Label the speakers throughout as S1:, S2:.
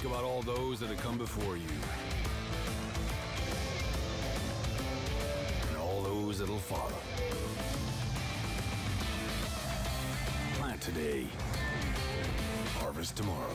S1: about all those that have come before you. And all those that'll follow. Plant today. Harvest tomorrow.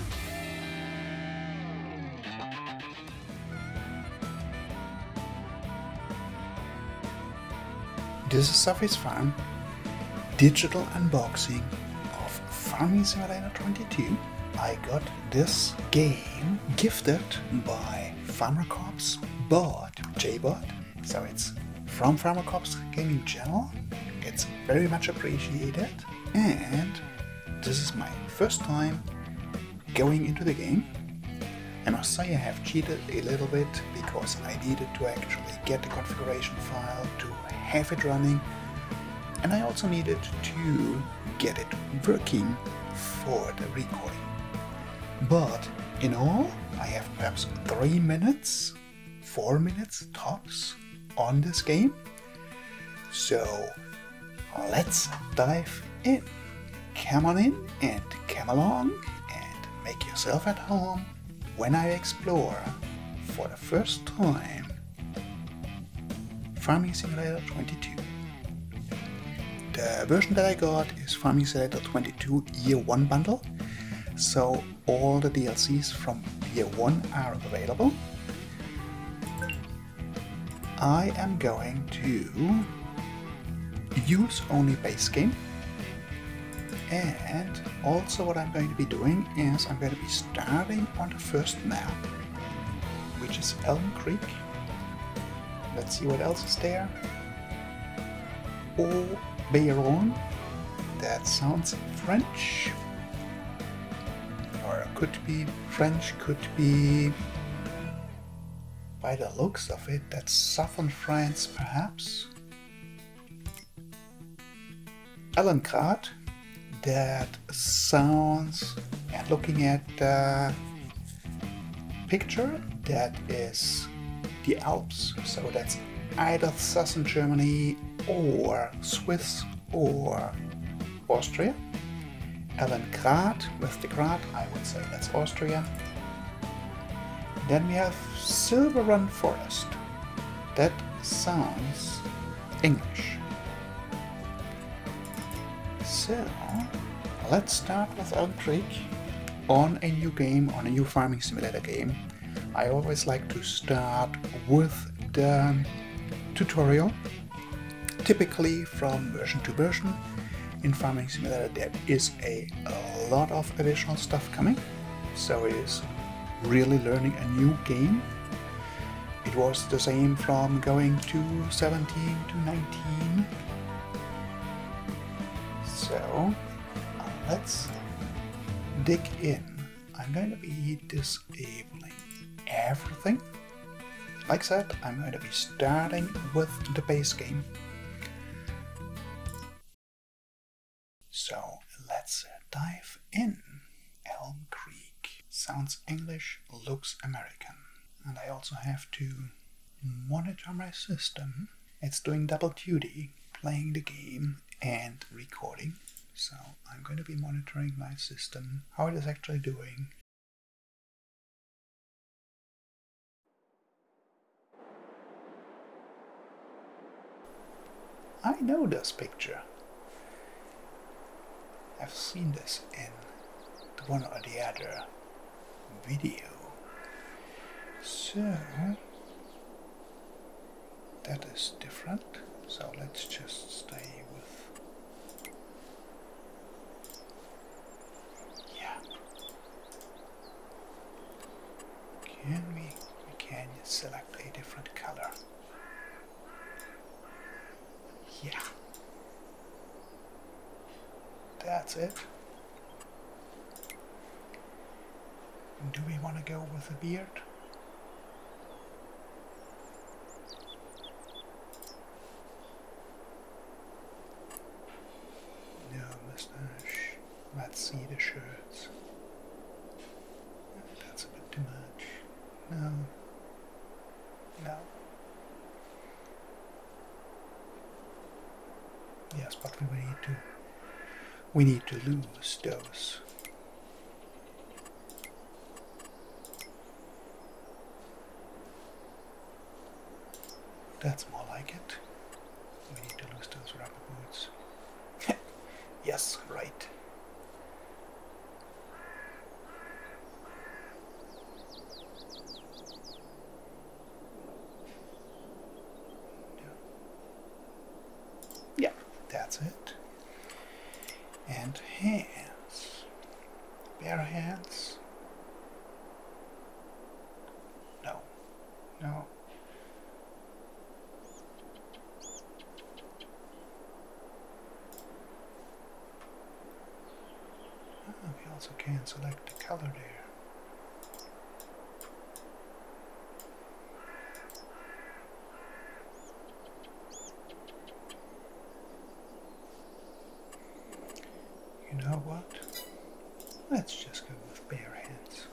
S2: This is Surface Farm, digital unboxing of Farming Simulator 22. I got this game gifted by Farmer Corps Bot, JBot. So it's from Farmer Corps Gaming Channel. It's very much appreciated. And this is my first time going into the game. I must say I have cheated a little bit because I needed to actually get the configuration file to have it running, and I also needed to get it working for the recording. But in all, I have perhaps 3 minutes, 4 minutes tops on this game. So let's dive in. Come on in and come along and make yourself at home when I explore for the first time Farming Simulator 22. The version that I got is Farming Simulator 22 Year 1 bundle, so all the DLCs from Year 1 are available. I am going to use only base game, and also what I'm going to be doing is I'm going to be starting on the first map, which is Elm Creek. Let's see what else is there. Bayron. That sounds French. Or could be French, could be... By the looks of it, that's southern France perhaps. Ellencrad. That sounds... And looking at the picture, that is the Alps, so that's either southern Germany or Swiss or Austria. Ellencrad with the Grad, I would say that's Austria. Then we have Silver Run Forest. That sounds English. So let's start with Elm Creek on a new game, on a new Farming Simulator game. I always like to start with the tutorial, typically from version to version. In Farming Simulator there is a lot of additional stuff coming, so it is really learning a new game. It was the same from going to 17 to 19. So let's dig in. I'm going to be disabling everything. Like I said, I'm going to be starting with the base game. So let's dive in. Elm Creek. Sounds English, looks American. And I also have to monitor my system. It's doing double duty, playing the game and recording. So I'm going to be monitoring my system, how it is actually doing. I know this picture. I've seen this in one or the other video. So that is different. So let's just stay with, yeah. We can select a different color. Yeah. That's it. Do we want to go with a beard? No mustache. Let's see the shirts. That's a bit too much. No. No. Yes, but we need to lose those. That's more like it. We need to lose those rubber boots. Yes, right. Yeah, that's it. And hands. Bare hands. No. No. We also can select the color there. You know what? Let's just go with bare hands.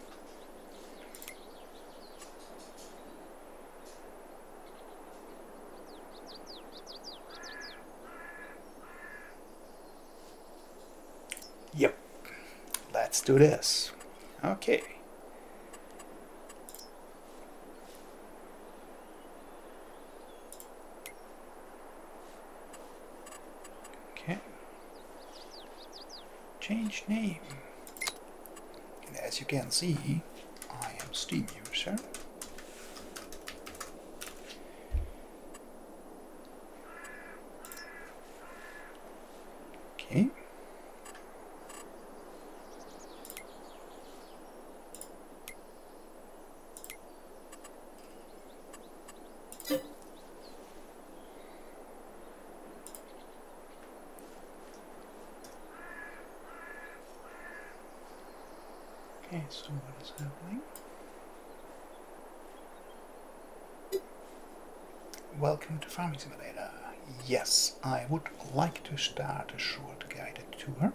S2: Yep. Let's do this. Okay. Okay. Change name. And as you can see, I am Steam user. Okay. Okay, so what is happening? Welcome to Farming Simulator. Yes, I would like to start a short guided tour.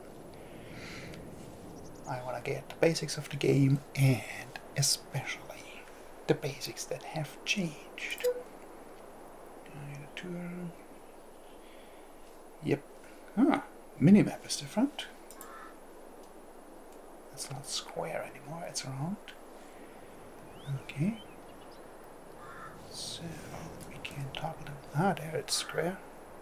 S2: I want to get the basics of the game and especially the basics that have changed. Guided tour. Yep. Minimap is different. It's not square anymore, it's round. Okay. So we can toggle it. There it's square.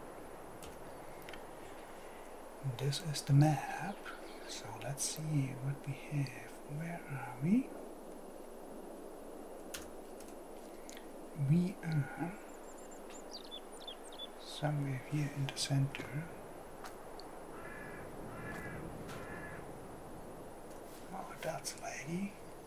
S2: And this is the map. So let's see what we have. Where are we? We are somewhere here in the center. Oh, that's laggy.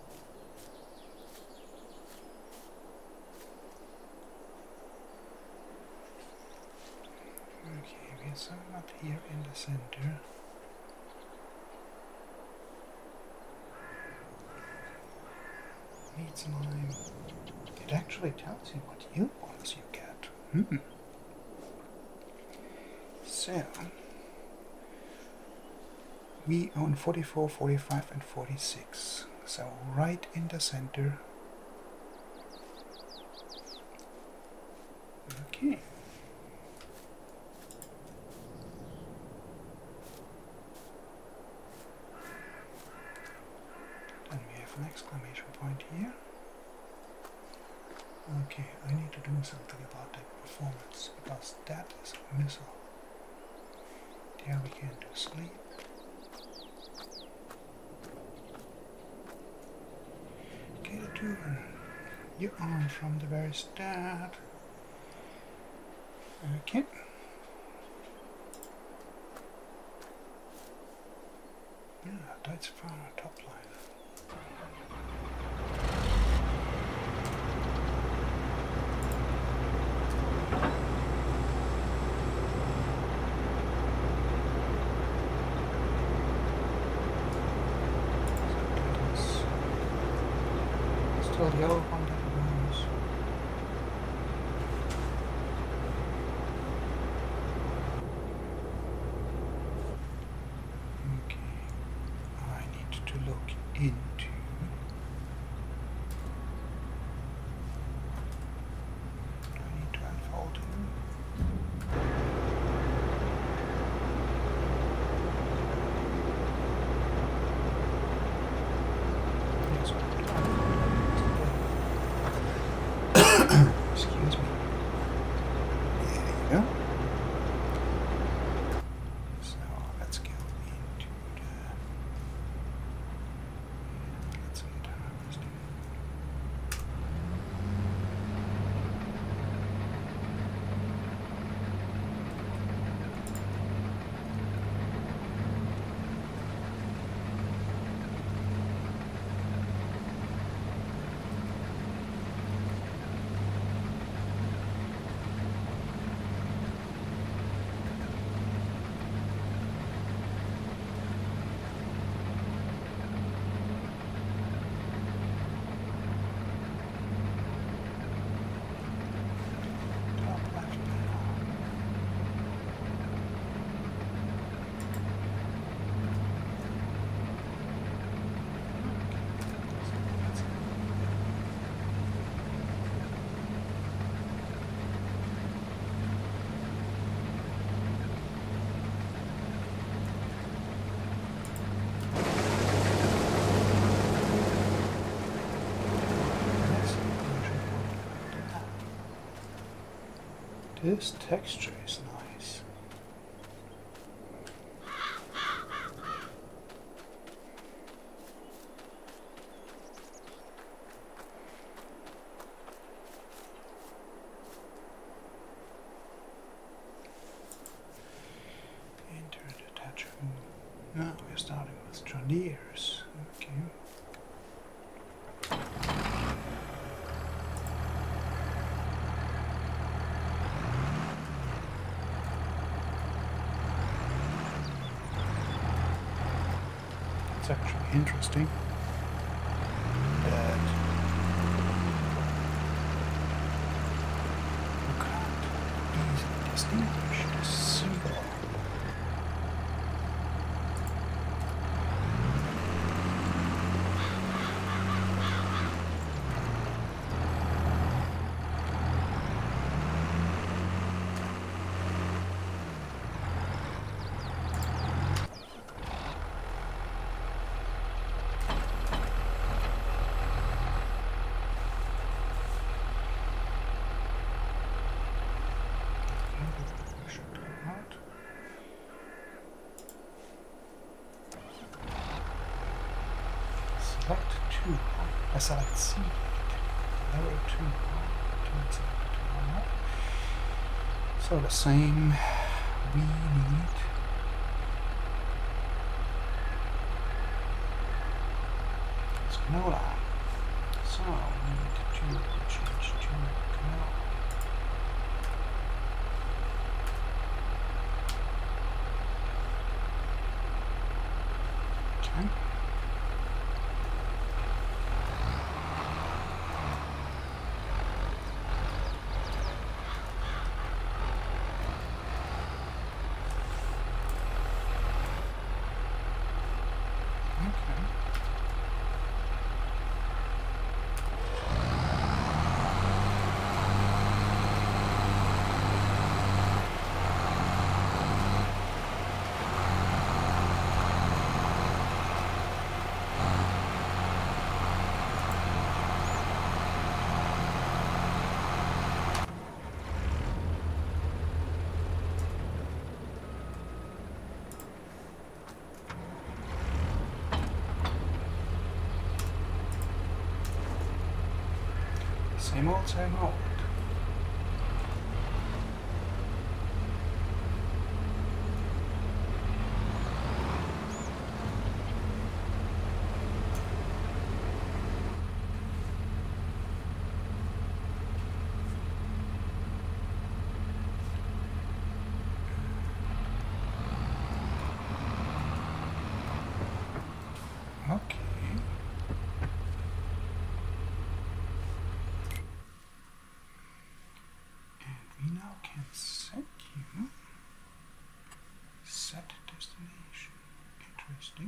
S2: Okay, we're somewhat here in the center. Needs lime. It actually tells you what yield bonus you get. So we own 44, 45 and 46. So right in the center. Okay. Then we have an exclamation point here. Okay, I need to do something about that performance because that is a missile. There we can do sleep. Okay, the tour. You're on from the very start. Okay. Yeah, that's far top line. Still yellow on that rose. Okay, I need to look into I need to unfold him. Yes, excuse me. This texture is nice. Enter the touch room. Now we're starting with Troniers. Okay. It's actually interesting that you can't easily distinguish the symbol. Select 2. I select C. Level 2. So the same we need. It's canola. So we need to change to canola. Okay. Same old, same old. Okay. We now can set you set destination. Interesting.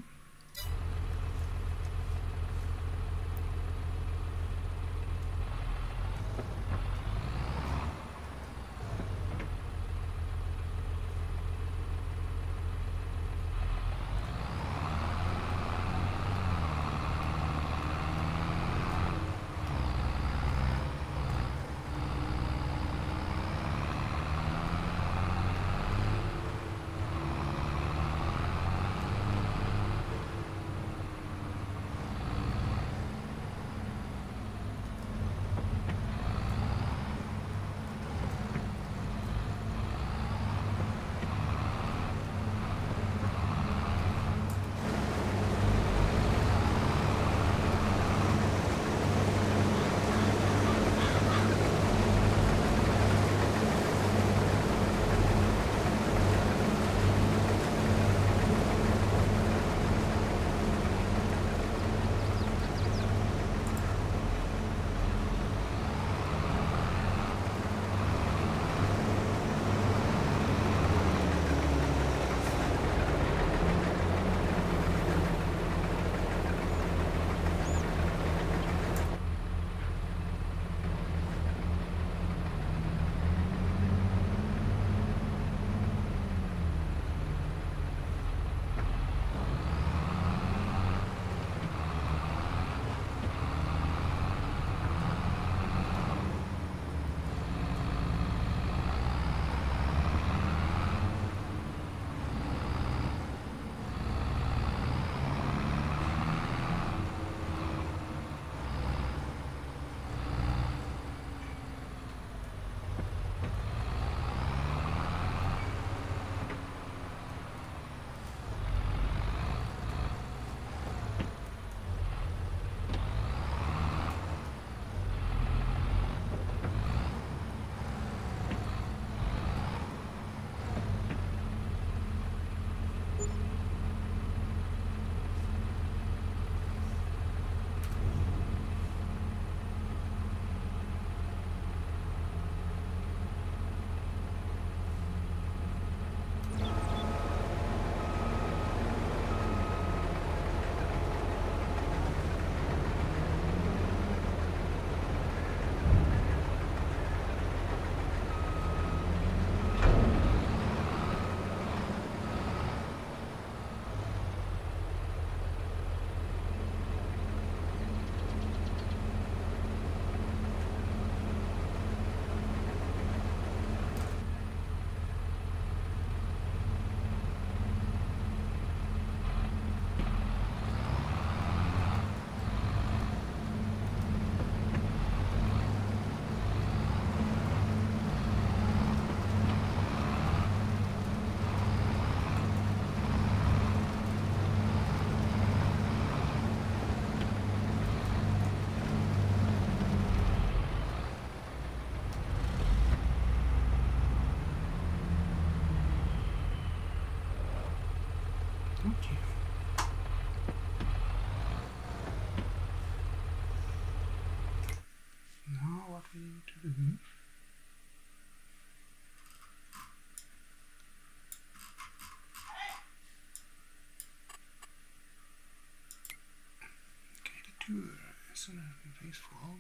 S2: tour. As soon as the face full,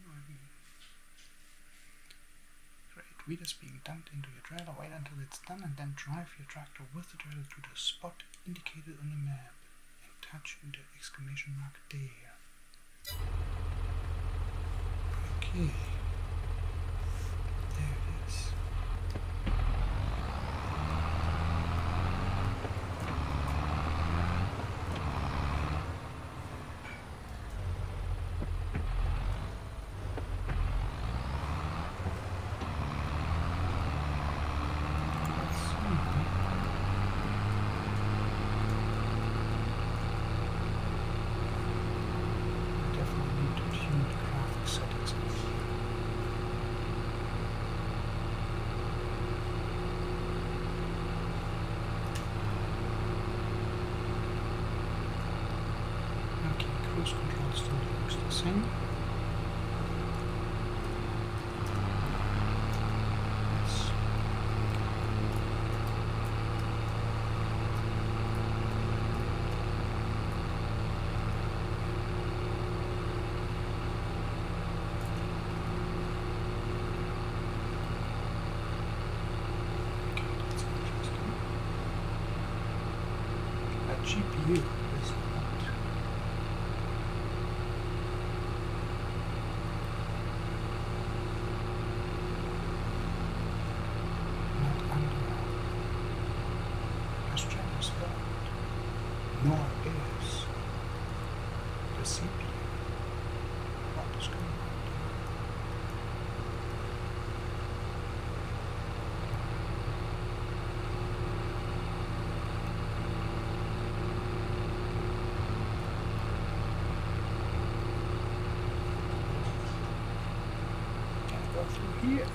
S2: great. Wheat is being dumped into your trailer. Wait until it's done and then drive your tractor with the trailer to the spot indicated on the map and touch the exclamation mark there. Okay. There it is. Cruise control still looks the same. Yes. Okay, that's interesting. A GPU is not. Nor is the CPU. What is going on there? Can I go through here?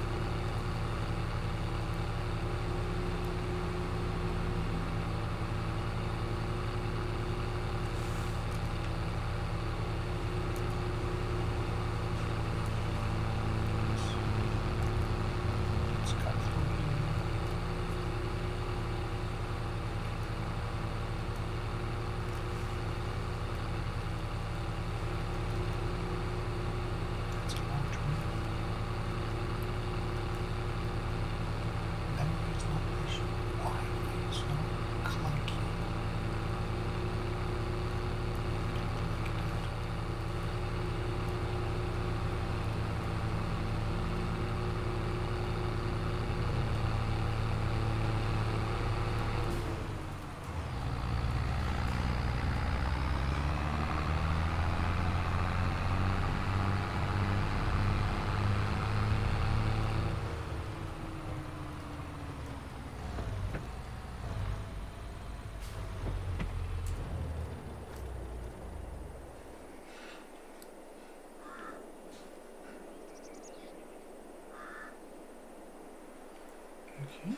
S2: Okay.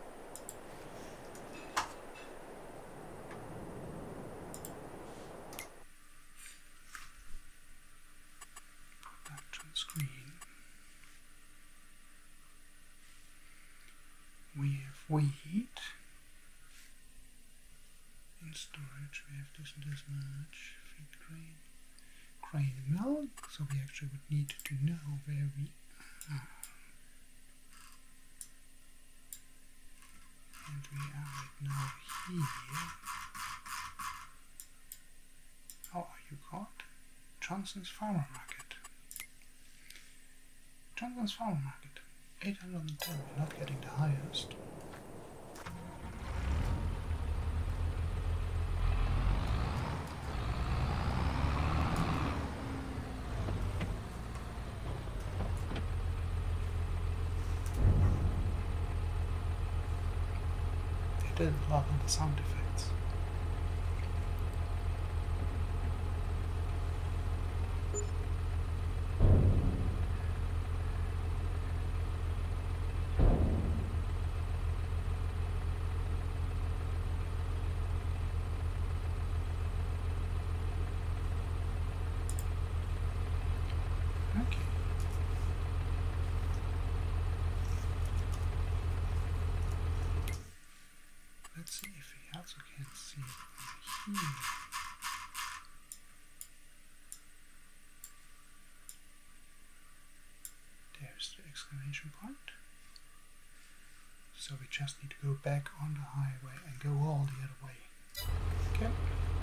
S2: Production screen. We have wheat. In storage we have this and this much. Feed grain. Grain milk. So we actually would need to know where we are. And we are right now here. How are you called? Johnson's Farmer Market. Johnson's Farmer Market. 810, we're not getting the highest. They did a lot of the sound effects. Okay. Let's see if we also can see it over here. destination point. So we just need to go back on the highway and go all the other way. Okay.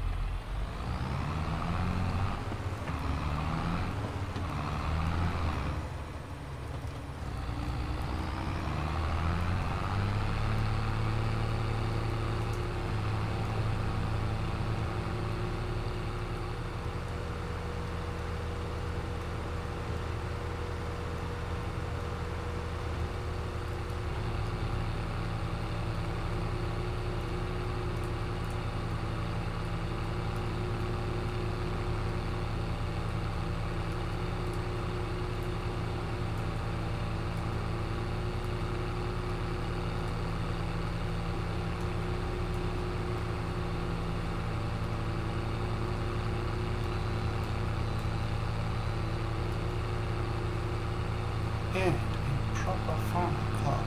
S2: And in proper Farmer Club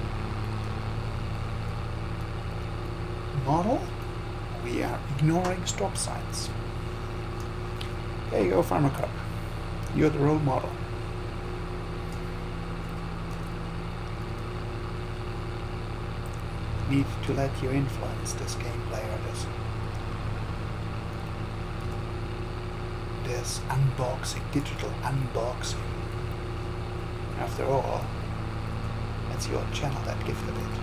S2: model, we are ignoring stop signs. There you go, Farmer Club. You're the role model. Need to let you influence this gameplay or this unboxing, digital unboxing. After all, it's your channel that gifted it.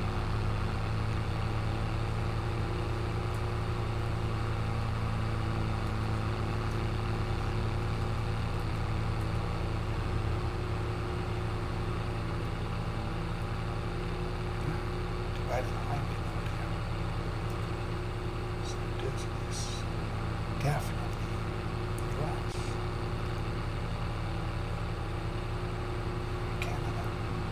S2: Divided line below there. So this is definitely US. Canada.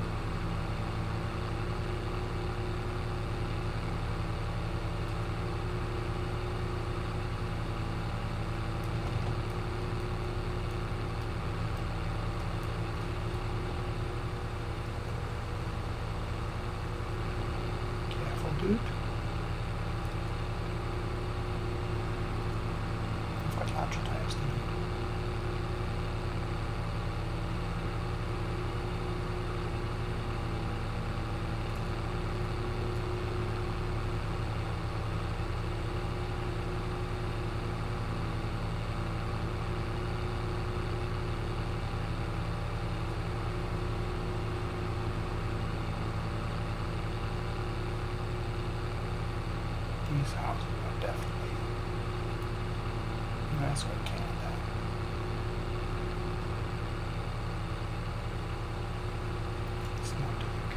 S2: Careful, dude. I've got larger tires than you. These houses are definitely US or Canada. It's not the UK.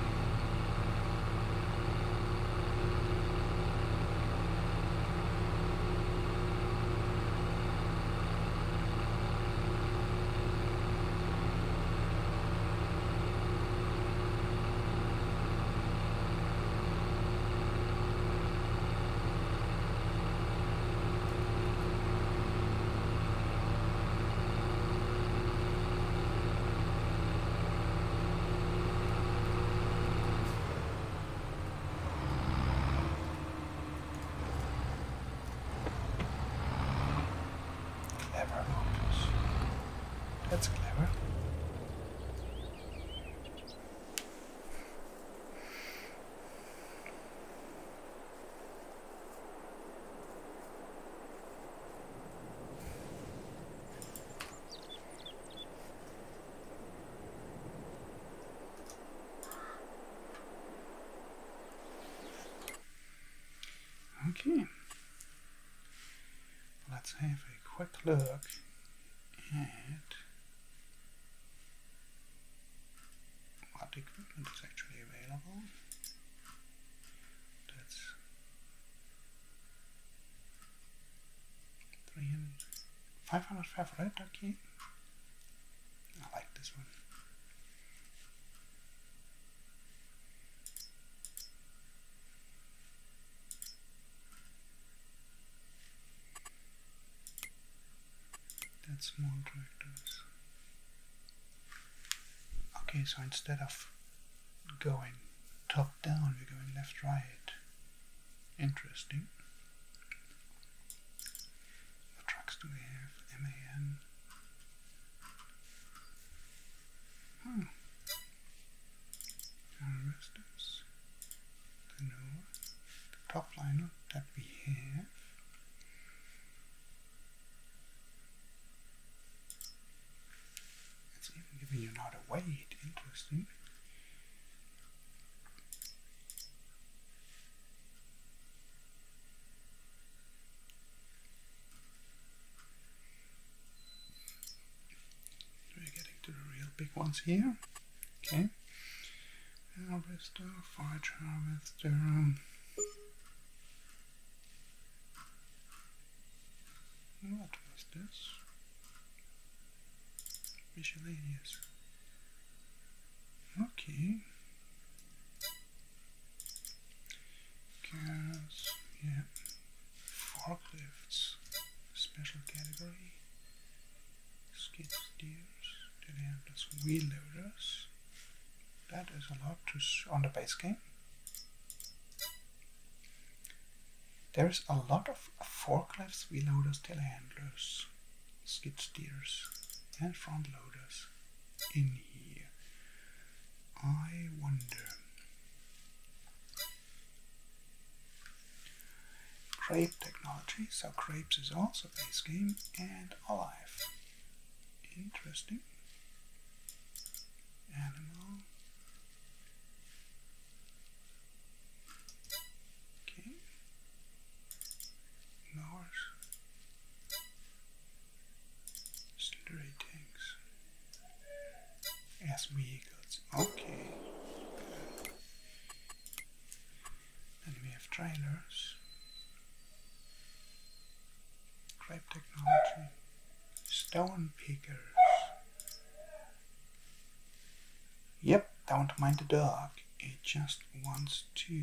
S2: Clever Marcus. That's clever. Okay. Let's have a quick look at what equipment is actually available. That's 500 favorite, okay. I like this one. That's small tractors. Okay, so instead of going top down, we're going left right. Interesting. What trucks do we have? MAN. interesting. We're getting to the real big ones here. Okay. Harvester, forage harvester. What was this? Miscellaneous. Okay. Cars, yeah. Forklifts, special category. Skid steers, telehandlers, wheel loaders. That is a lot on the base game. There is a lot of forklifts, wheel loaders, telehandlers, skid steers, and front loaders in here. I wonder. Grape technology, so grapes is also base game and alive. Interesting. Animal. Okay. Mowers. Slurry tanks. As vehicles. Okay. Then we have trailers. Grape technology. Stone pickers. Yep, don't mind the dog. It just wants to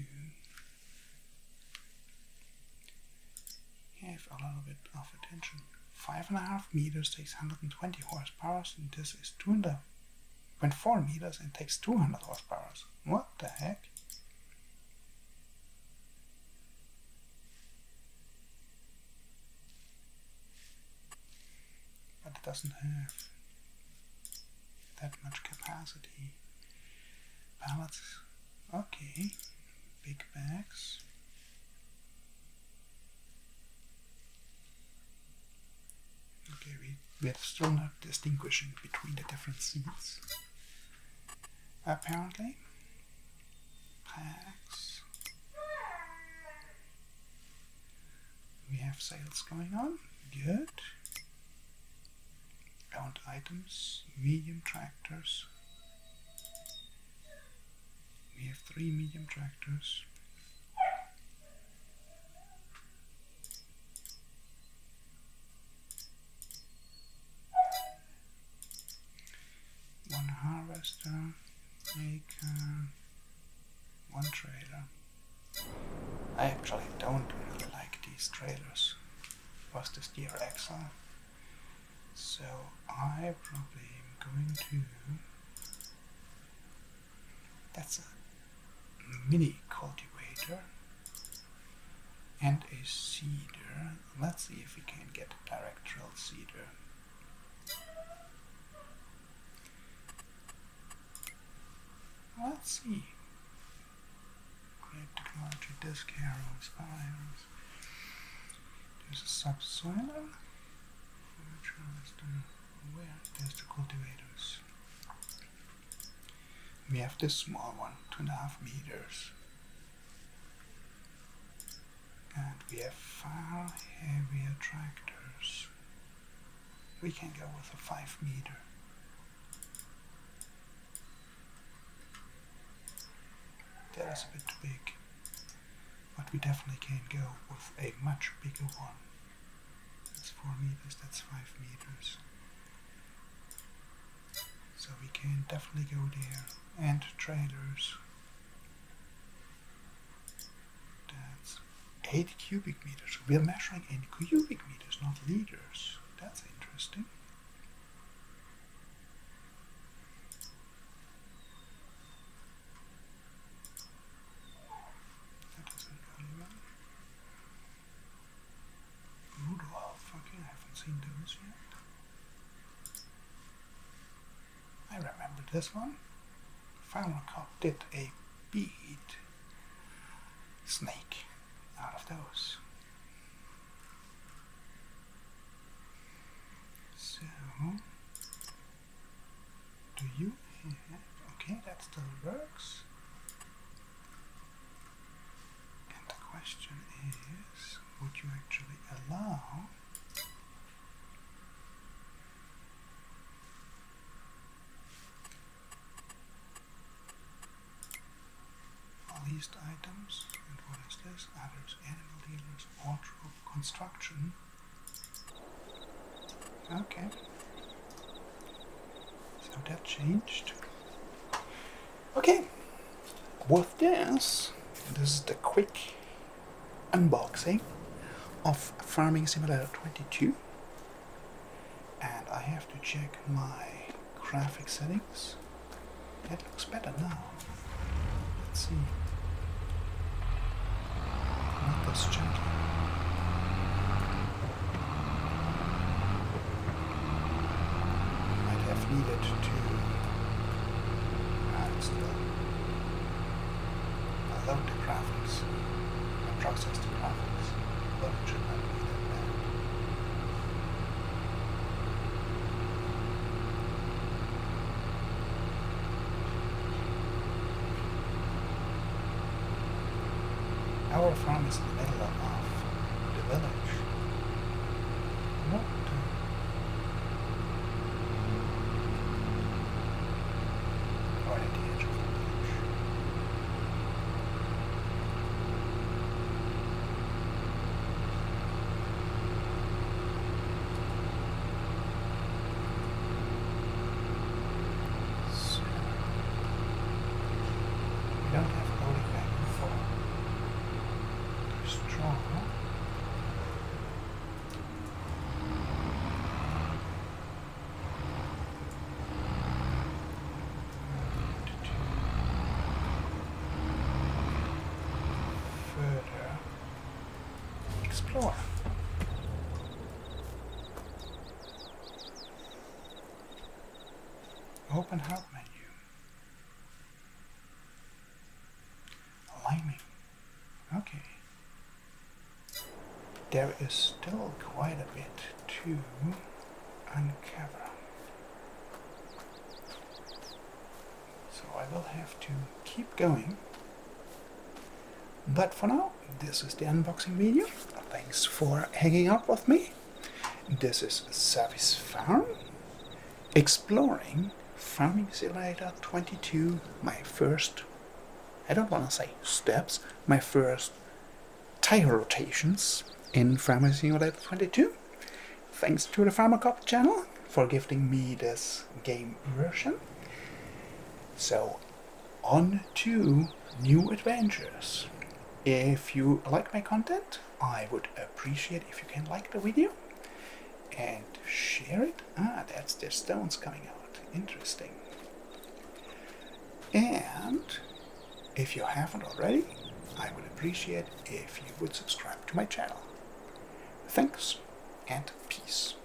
S2: have a little bit of attention. 5.5 meters takes 120 horsepower, and this is 2.4 meters and takes 200 horsepower. What the heck? But it doesn't have that much capacity. Pallets, okay. Big bags. Okay, we're still not distinguishing between the different seats. Apparently. Packs. We have sales going on. Good. Owned items, medium tractors. We have 3 medium tractors. One harvester, a car, one trailer. I actually don't really like these trailers. Was the steer axle? So I probably am going to. That's a mini cultivator and a seeder. Let's see if we can get a direct drill seeder. Let's see. Great technology, disc arrows, spirals. There's a subsoiler. Where? There's the cultivators. We have this small one, 2.5 meters. And we have far heavier tractors. We can go with a 5 meter. That is a bit big. But we definitely can go with a much bigger one. That's 4 meters, that's 5 meters. So we can definitely go there. And trailers. That's 8 cubic meters. We're measuring in cubic meters, not liters. That's interesting. That is an early one. Rudolph, okay, I haven't seen those yet. I remember this one. Farmer Cop did a bead snake out of those. So, do you have, okay, that still works. And the question is, would you actually allow leased items? And what is this? Others, animal dealers, wardrobe, construction. Okay. So that changed. Okay. With this is the quick unboxing of Farming Simulator 22. And I have to check my graphic settings. It looks better now. Let's see. Not this gentle. Might have needed to still load the graphics and process the graphics, but it should not be that bad. Our farm is in the middle of the village. Not right at the edge of the village. So we don't have a loading wagon for straw. Further explore. Open help menu. Aligning. Okay. There is still quite a bit to uncover. So I will have to keep going. But for now, this is the unboxing video. Thanks for hanging out with me. This is Savvy's Farm, exploring Farming Simulator 22, my first, I don't want to say steps, my first tire rotations in Farming Simulator 22. Thanks to the Farmer Cop channel for gifting me this game version. So, on to new adventures. If you like my content, I would appreciate if you can like the video and share it. Ah, that's the stones coming out. Interesting. And if you haven't already, I would appreciate if you would subscribe to my channel. Thanks and peace.